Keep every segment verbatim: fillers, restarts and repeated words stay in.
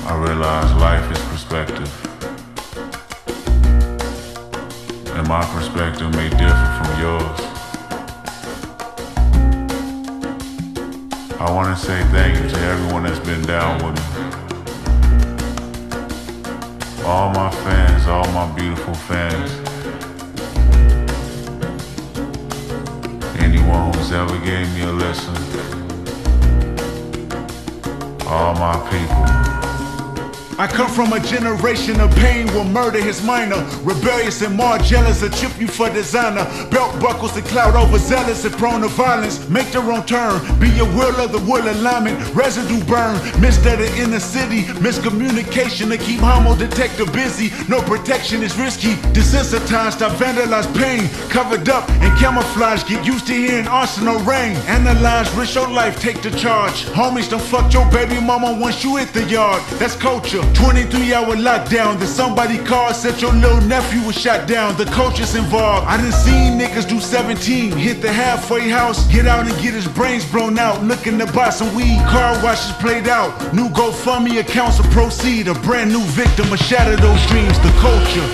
I realize life is perspective, and my perspective may differ from yours. I want to say thank you to everyone that's been down with me. All my fans, all my beautiful fans. Anyone who's ever gave me a listen. All my people. I come from a generation of pain where murder is minor. Rebellious and more jealous, a chip you for designer. Belt buckles and cloud overzealous and prone to violence. Make their own turn, be your will of the will alignment. Residue burn, missed at the inner city. Miscommunication to keep homo detector busy. No protection is risky. Desensitized, I vandalize pain. Covered up and camouflage, get used to hearing arsenal rain. Analyze, risk your life, take the charge. Homies, don't fuck your baby mama once you hit the yard. That's culture. twenty-three hour lockdown, then somebody called, said your little nephew was shot down. The coach is involved. I done seen niggas do seventeen, hit the halfway house, get out and get his brains blown out. Looking to buy some weed, car washes played out. New GoFundMe accounts will proceed. A brand new victim of shatter those dreams. The culture.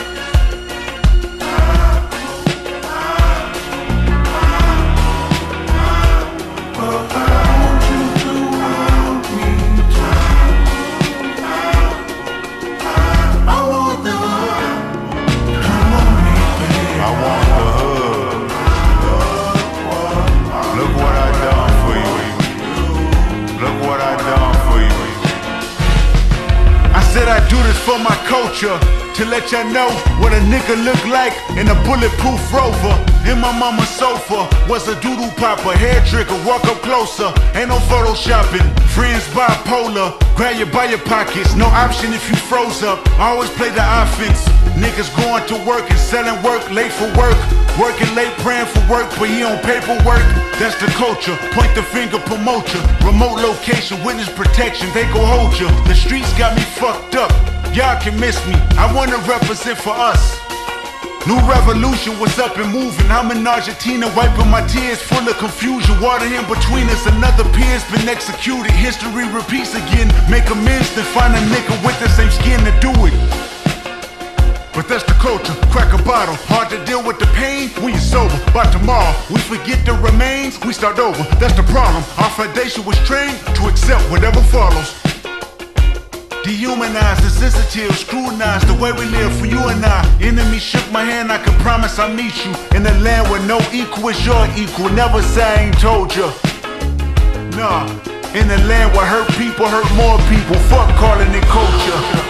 I do this for my culture, to let y'all know what a nigga look like in a bulletproof Rover. In my mama's sofa was a doodle popper, hair trigger, walk up closer, ain't no photoshopping. Friends bipolar, grab you by your pockets, no option if you froze up. Always play the offense. Niggas going to work and selling work, late for work, working late praying for work, but he on paperwork. That's the culture, point the finger, promote you. Remote location, witness protection, they go hold you. The streets got me fucked up, y'all can miss me, I wanna represent for us. New revolution was up and moving. I'm in Argentina wiping my tears, full of confusion. Water in between us, another peer's been executed. History repeats again, make amends, then find a nigga with the same skin to do it. But that's the culture, crack a bottle. Hard to deal with the pain when you're sober. By tomorrow, we forget the remains, we start over. That's the problem, our foundation was trained to accept whatever follows. Dehumanized, insensitive, scrutinized the way we live for you and I. Enemy shook my hand, I can promise I'll meet you in a land where no equal is your equal. Never say I ain't told you. Nah, in a land where hurt people hurt more people. Fuck calling it culture.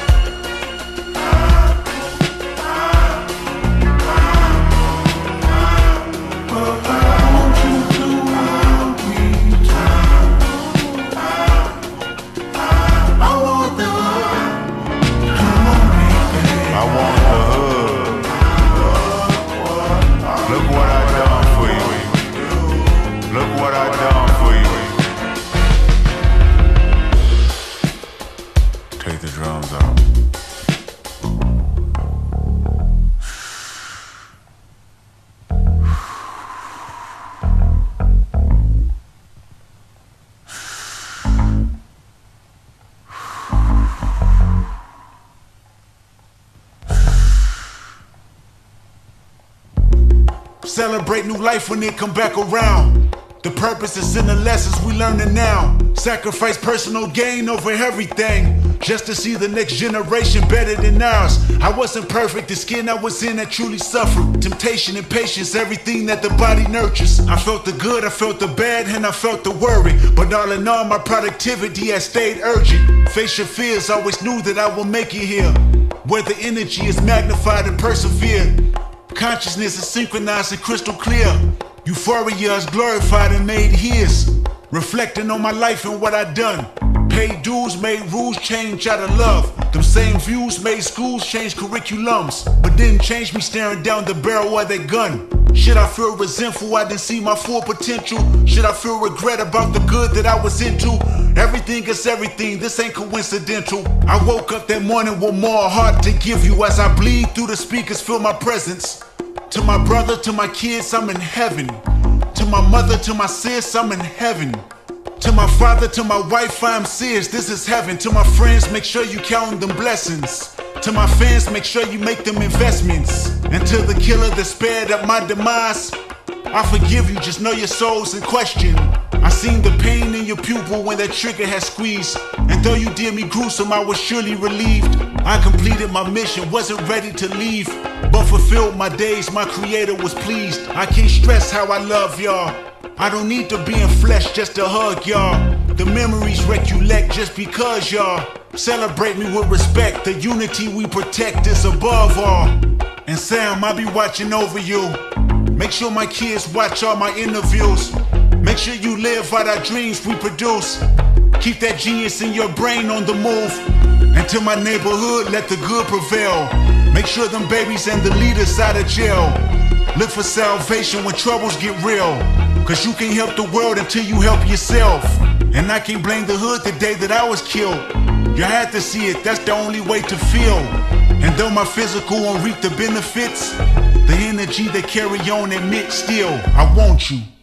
Take the drums out. Celebrate new life when it come back around. The purpose is in the lessons we learning now. Sacrifice personal gain over everything, just to see the next generation better than ours. I wasn't perfect, the skin I was in that truly suffered. Temptation and patience, everything that the body nurtures. I felt the good, I felt the bad, and I felt the worry. But all in all, my productivity has stayed urgent. Face your fears, always knew that I will make it here, where the energy is magnified and persevered. Consciousness is synchronized and crystal clear. Euphoria is glorified and made his. Reflecting on my life and what I done. Paid dues, made rules change out of love. Them same views made schools change curriculums, but didn't change me staring down the barrel of that gun. Should I feel resentful I didn't see my full potential? Should I feel regret about the good that I was into? Everything is everything, this ain't coincidental. I woke up that morning with more heart to give you. As I bleed through the speakers, feel my presence. To my brother, to my kids, I'm in heaven. To my mother, to my sis, I'm in heaven. To my father, to my wife, I'm serious, this is heaven. To my friends, make sure you count them blessings. To my fans, make sure you make them investments. And to the killer that spared at my demise, I forgive you, just know your soul's in question. I seen the pain in your pupil when that trigger had squeezed. And though you did me gruesome, I was surely relieved. I completed my mission, wasn't ready to leave, but fulfilled my days, my creator was pleased. I can't stress how I love y'all. I don't need to be in flesh just to hug y'all. The memories recollect just because y'all celebrate me with respect. The unity we protect is above all. And Sam, I'll be watching over you. Make sure my kids watch all my interviews. Make sure you live out our dreams we produce. Keep that genius in your brain on the move. And to my neighborhood, let the good prevail. Make sure them babies and the leaders out of jail. Look for salvation when troubles get real. Cause you can't help the world until you help yourself. And I can't blame the hood the day that I was killed. You had to see it, that's the only way to feel. And though my physical won't reap the benefits, the energy they carry on admit still, I want you.